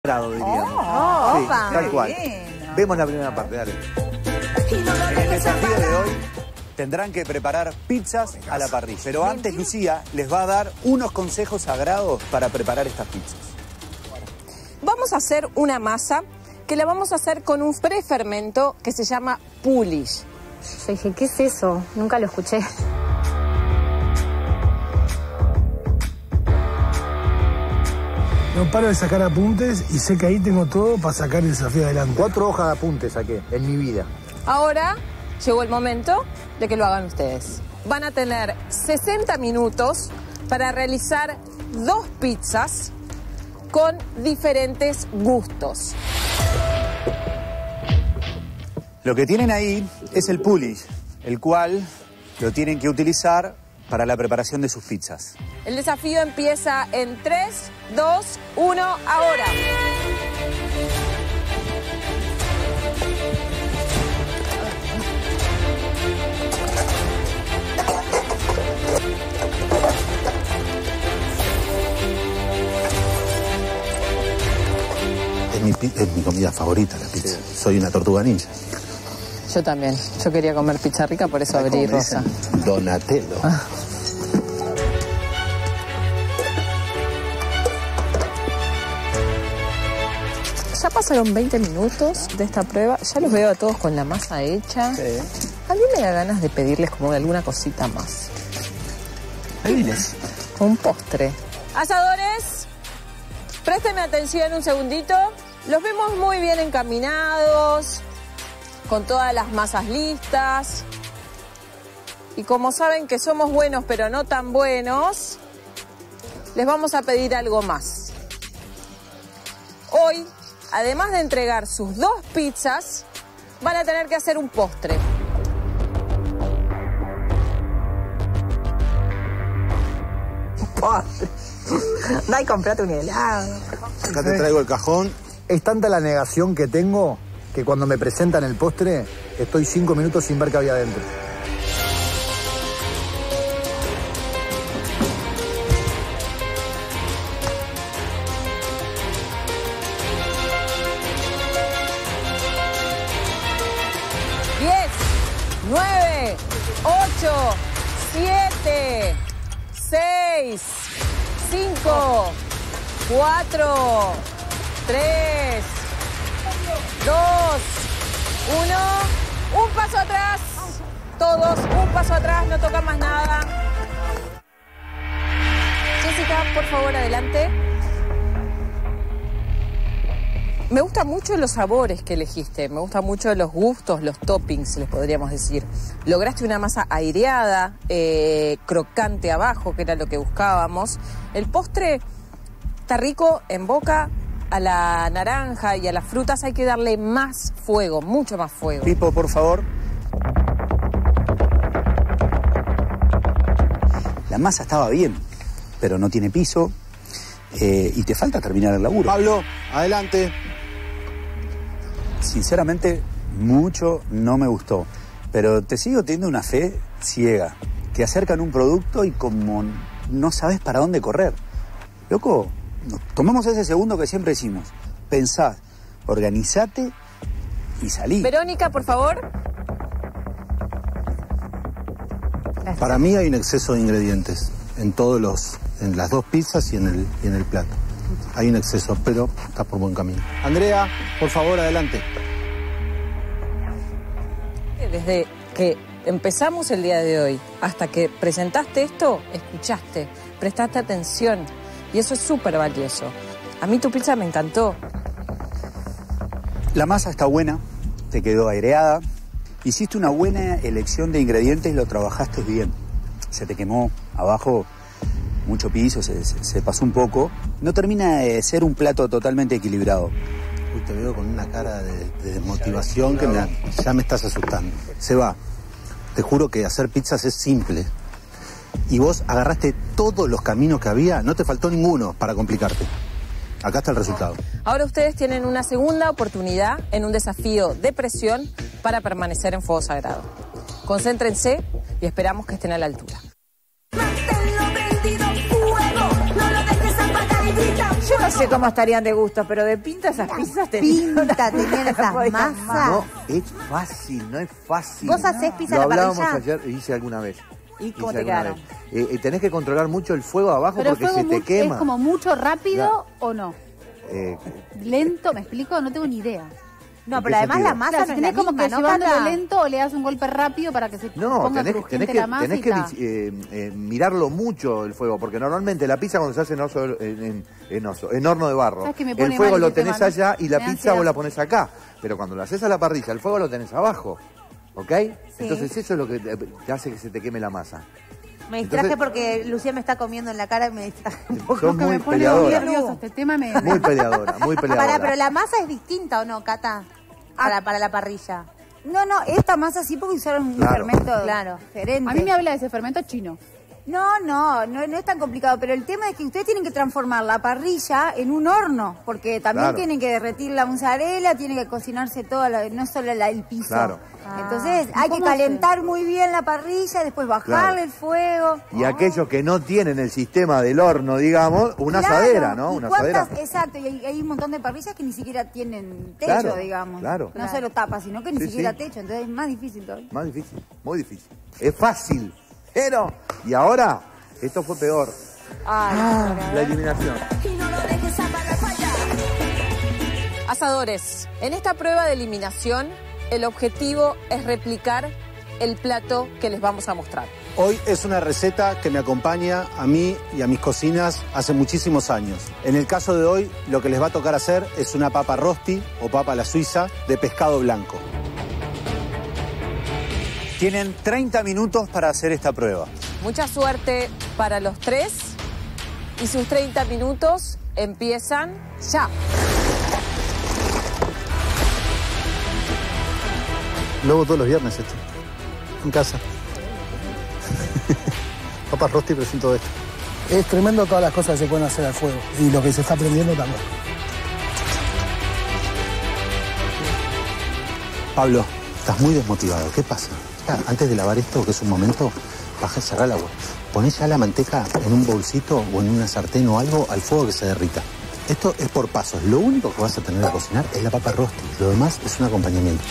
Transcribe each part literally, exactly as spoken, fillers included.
grado, diríamos. Oh, sí, opa, tal cual. bueno. Vemos la primera parte, dale. En el desafío de hoy tendrán que preparar pizzas a la parrilla. Pero antes Lucía les va a dar unos consejos sagrados para preparar estas pizzas. Vamos a hacer una masa que la vamos a hacer con un prefermento que se llama Pulish. Yo dije, ¿qué es eso? Nunca lo escuché. No paro de sacar apuntes y sé que ahí tengo todo para sacar el desafío adelante. Cuatro hojas de apuntes saqué en mi vida. Ahora llegó el momento de que lo hagan ustedes. Van a tener sesenta minutos para realizar dos pizzas con diferentes gustos. Lo que tienen ahí es el pulish, el cual lo tienen que utilizar para la preparación de sus pizzas. El desafío empieza en tres, dos, uno, ahora. Es mi, pi- es mi comida favorita, la pizza. Soy una tortuga ninja. Yo también. Yo quería comer pizza rica, por eso abrí rosa. Donatello. Ah. Ya pasaron veinte minutos de esta prueba. Ya los veo a todos con la masa hecha. Sí. A mí me da ganas de pedirles como alguna cosita más. Diles. Un postre. Asadores, préstenme atención un segundito. Los vemos muy bien encaminados, con todas las masas listas. Y como saben que somos buenos pero no tan buenos, les vamos a pedir algo más. Hoy, además de entregar sus dos pizzas, van a tener que hacer un postre. Anda y comprate un helado. Acá te traigo el cajón. Es tanta la negación que tengo que cuando me presentan el postre estoy cinco minutos sin ver qué había adentro. diez, nueve, ocho, siete, seis, cinco, cuatro, tres, dos, uno. Un paso atrás. Todos, un paso atrás, no tocan más nada. Jessica, por favor, adelante. Me gustan mucho los sabores que elegiste, me gustan mucho los gustos, los toppings, les podríamos decir. Lograste una masa aireada, eh, crocante abajo, que era lo que buscábamos. El postre está rico en boca. A la naranja y a las frutas hay que darle más fuego, mucho más fuego. Pipo, por favor. La masa estaba bien, pero no tiene piso eh, y te falta terminar el laburo. Pablo, adelante. Sinceramente, mucho no me gustó, pero te sigo teniendo una fe ciega. Te acercan un producto y como no sabes para dónde correr. Loco, tomamos ese segundo que siempre decimos. Pensá, organizate y salí. Verónica, por favor. Para mí hay un exceso de ingredientes en todos los, en las dos pizzas y en el, y en el plato. Hay un exceso, pero está por buen camino. Andrea, por favor, adelante. Desde que empezamos el día de hoy hasta que presentaste esto, escuchaste, prestaste atención. Y eso es súper valioso. A mí tu pizza me encantó. La masa está buena, te quedó aireada. Hiciste una buena elección de ingredientes y lo trabajaste bien. Se te quemó abajo mucho piso, se, se, se pasó un poco. No termina de ser un plato totalmente equilibrado. Uy, te veo con una cara de, de desmotivación que me, ya me estás asustando. Seba, te juro que hacer pizzas es simple. Y vos agarraste todos los caminos que había, no te faltó ninguno para complicarte. Acá está el resultado. Ahora ustedes tienen una segunda oportunidad en un desafío de presión para permanecer en fuego sagrado. Concéntrense y esperamos que estén a la altura. Manténlo prendido fuego, no lo dejes apagar y grita. Yo no sé cómo estarían de gusto, pero de pinta esas pizzas tenían. Pinta, tenían esas masas. No, es fácil, no es fácil. ¿Vos hacés pizza Lo a la hablábamos parrilla? ayer, hice alguna vez. ¿Y cómo Hice te alguna quedaron? vez. Eh, eh, tenés que controlar mucho el fuego abajo Pero porque fuego se te mu- quema. ¿Es como mucho rápido o no? Eh, ¿Lento? ¿Me explico? No tengo ni idea. No, ¿En pero qué además sentido? la masa Claro, no si es la tenés como misma, que ¿no, llevándolo Cata? lento o le das un golpe rápido para que se No, ponga tenés, crujiente tenés que, la masa tenés y que ta. eh, eh, mirarlo mucho el fuego, porque normalmente la pizza cuando se hace en, oso, en, en, en, oso, en horno de barro, ¿Sabes que me pone el fuego mal lo ese tenés tema, no? allá y la Me da pizza vos ansiedad. la pones acá. Pero cuando lo haces a la parrilla, el fuego lo tenés abajo. ¿Ok? Entonces eso es lo que te, te hace que se te queme la masa. Me distraje Entonces- porque Lucía me está comiendo en la cara y me distraje. Sos muy Me pone muy peleadora. nervioso este tema. Me... Muy peleadora, muy peleadora. Pará, pero la masa es distinta, ¿o no, Cata? Para, para la parrilla. No, no, esta masa sí porque usaron un Claro. fermento Claro. diferente. A mí me habla de ese fermento chino. No, no, no, no es tan complicado, pero el tema es que ustedes tienen que transformar la parrilla en un horno, porque también Claro. tienen que derretir la mozzarella, tiene que cocinarse toda, la- no solo la- el piso. Claro. Entonces Ah, hay que ¿cómo calentar muy bien la parrilla, después bajarle Claro. el fuego. Y aquellos que no tienen el sistema del horno, digamos, una Claro. asadera, ¿no? ¿Y Una cuántas? asadera. Exacto, y hay, hay un montón de parrillas que ni siquiera tienen techo, Claro, digamos. claro. No Claro. solo tapa, sino que ni Sí, siquiera sí. techo, entonces es más difícil todavía. Más difícil, muy difícil. Es fácil, pero... Y ahora, esto fue peor. Ay, La eliminación. Asadores, en esta prueba de eliminación, el objetivo es replicar el plato que les vamos a mostrar. Hoy es una receta que me acompaña a mí y a mis cocinas hace muchísimos años. En el caso de hoy, lo que les va a tocar hacer es una papa rosti o papa a la suiza de pescado blanco. Tienen treinta minutos para hacer esta prueba. Mucha suerte para los tres y sus treinta minutos empiezan ya. Lo hago todos los viernes esto, en casa. Papas rosti presento esto. Es tremendo todas las cosas que se pueden hacer al fuego. Y lo que se está aprendiendo también. Pablo, estás muy desmotivado. ¿Qué pasa? Ya, antes de lavar esto, que es un momento, baja y cerrá el agua. Poné ya la manteca en un bolsito o en una sartén o algo al fuego que se derrita. Esto es por pasos. Lo único que vas a tener que cocinar es la papa rosti. Lo demás es un acompañamiento.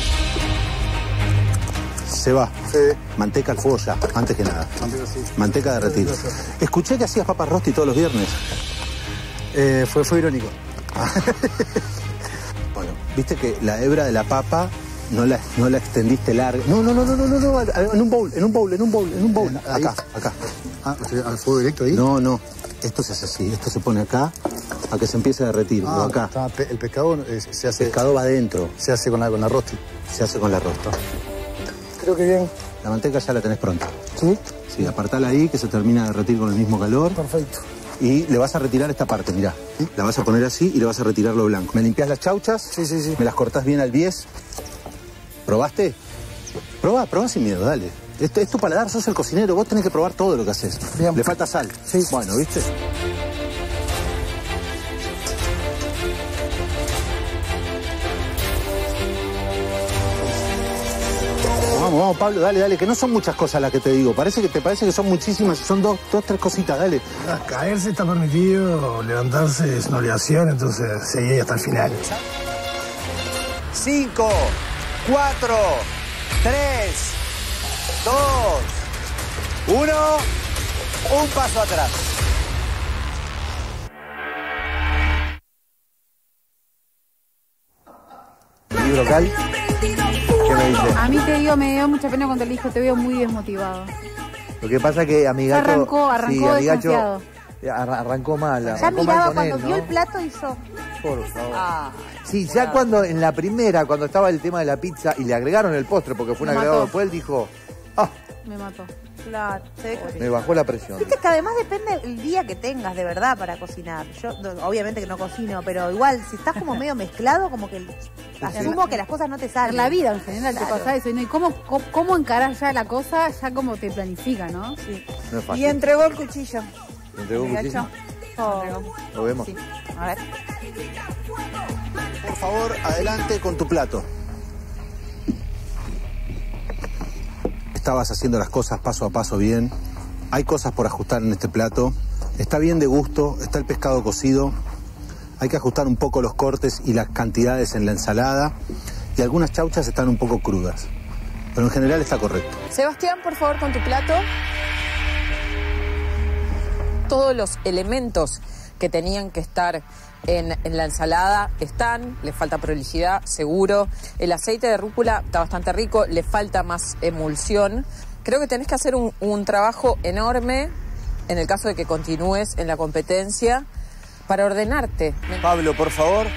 Se va. Sí. Manteca al fuego ya, antes que nada. Manteca derretida. Escuché que hacías papas rosti todos los viernes. Eh, fue, fue irónico. Bueno, viste que la hebra de la papa no la, no la extendiste larga. No, no, no, no, no, no, no, en un bowl, en un bowl, en un bowl, en un bowl. Ahí. Acá, acá. Ah, ¿al fuego directo ahí? No, no. Esto se hace así, esto se pone acá a que se empiece a derretir. Ah, o acá. está, pe- el pescado eh, se El hace, pescado va adentro, se hace con la, con la rosti. se hace con la rosta. Creo que bien. La manteca ya la tenés pronta. ¿Sí? Sí, apartala ahí que se termina de derretir con el mismo calor. Perfecto. Y le vas a retirar esta parte, mirá. La vas a poner así y le vas a retirar lo blanco. ¿Me limpiás las chauchas? Sí, sí, sí. ¿Me las cortás bien al bies? ¿Probaste? Probá, probá sin miedo, dale. Esto es tu paladar, sos el cocinero, vos tenés que probar todo lo que haces. Bien. Le falta sal. Sí. Bueno, ¿viste? Vamos, vamos, Pablo, dale, dale, que no son muchas cosas las que te digo. Parece que te parece que son muchísimas, son dos, dos, tres cositas, dale. Ah, caerse está permitido, levantarse es una obligación, entonces seguí hasta el final. Cinco, cuatro, tres, dos, uno. Un paso atrás. ¿Libro Cal? ¿Qué me dice? A mí te digo, me dio mucha pena cuando le dije, te veo muy desmotivado. Lo que pasa es que Amigacho... Arrancó, arrancó Amigacho desconfiado. arra- arrancó mal. Ya arrancó mal miraba con cuando él, vio ¿no? el plato y yo. Por favor. Ah, Sí, ya cuando en la primera, cuando estaba el tema de la pizza y le agregaron el postre porque fue un Me agregado mató. después, él dijo, ah, Me mató. Claro, se ve que- me bajó la presión. Viste que además depende el día que tengas de verdad para cocinar. Yo no, obviamente que no cocino, pero igual si estás como medio mezclado, como que asumo que las cosas no te En salen. la vida en general Claro. te pasa eso. ¿No? Y cómo, cómo, cómo encarar ya la cosa, ya como te planifica, ¿no? Sí. No es fácil. Y entregó el cuchillo. ¿Me entregó un Amigacho. cuchillo? Oh, Lo vemos. sí. A ver. Por favor, adelante con tu plato. Estabas haciendo las cosas paso a paso bien. Hay cosas por ajustar en este plato. Está bien de gusto, está el pescado cocido. Hay que ajustar un poco los cortes y las cantidades en la ensalada. Y algunas chauchas están un poco crudas. Pero en general está correcto. Sebastián, por favor, con tu plato. Todos los elementos que tenían que estar en, en la ensalada están, le falta prolijidad, seguro. El aceite de rúcula está bastante rico, le falta más emulsión. Creo que tenés que hacer un, un trabajo enorme, en el caso de que continúes en la competencia, para ordenarte. Pablo, por favor.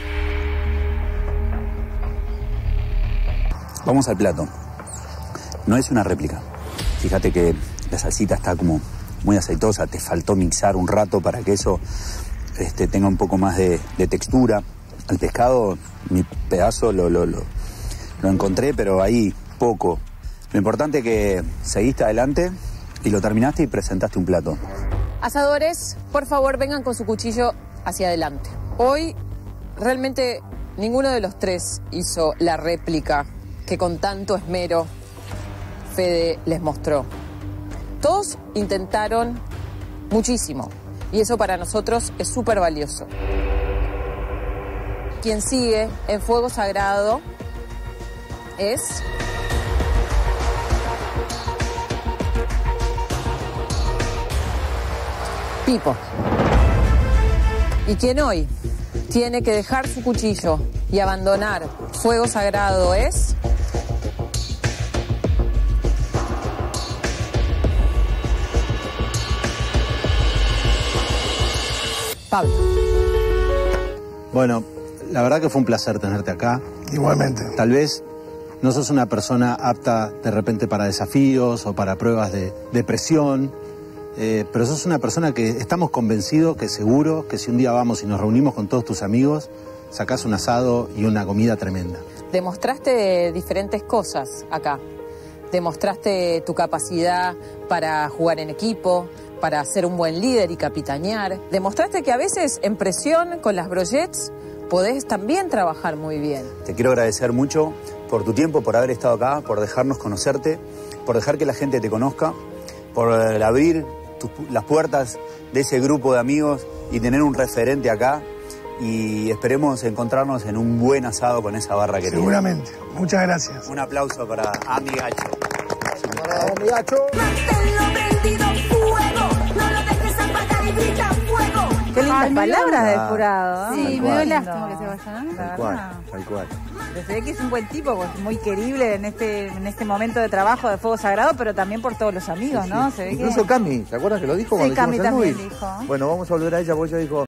Vamos al plato. No es una réplica. Fíjate que la salsita está como muy aceitosa, te faltó mixar un rato para que eso este, tenga un poco más de, de textura. El pescado, mi pedazo lo, lo, lo, lo encontré, pero ahí poco. Lo importante es que seguiste adelante y lo terminaste y presentaste un plato. Asadores, por favor, vengan con su cuchillo hacia adelante. Hoy, realmente, ninguno de los tres hizo la réplica que con tanto esmero Fede les mostró. Todos intentaron muchísimo y eso para nosotros es súper valioso. Quien sigue en Fuego Sagrado es... Pipo. Y quien hoy tiene que dejar su cuchillo y abandonar Fuego Sagrado es... Pablo. Bueno, la verdad que fue un placer tenerte acá. Igualmente. Tal vez no sos una persona apta de repente para desafíos o para pruebas de, de presión, eh, pero sos una persona que estamos convencidos que seguro que si un día vamos y nos reunimos con todos tus amigos, sacás un asado y una comida tremenda. Demostraste diferentes cosas acá. Demostraste tu capacidad para jugar en equipo, para ser un buen líder y capitanear. Demostraste que a veces en presión con las brochets podés también trabajar muy bien. Te quiero agradecer mucho por tu tiempo, por haber estado acá, por dejarnos conocerte, por dejar que la gente te conozca, por abrir tu, las puertas de ese grupo de amigos y tener un referente acá. Y esperemos encontrarnos en un buen asado con esa barra que te gusta. Seguramente. Muchas gracias. Un aplauso para Amigacho. Para Amigacho. Qué lindas Ay, me palabras dio- del jurado. ¿eh? Sí, Tal me cual. dio lástima que se vayan. ¿eh? Tal cual, tal cual. Se ve que es un buen tipo, pues, muy querible en este en este momento de trabajo de Fuego Sagrado, pero también por todos los amigos, ¿no? Se ve Incluso que... Cami, ¿se acuerdan que lo dijo Sí, cuando Cami hicimos el también movie? dijo. Bueno, vamos a volver a ella porque ella dijo,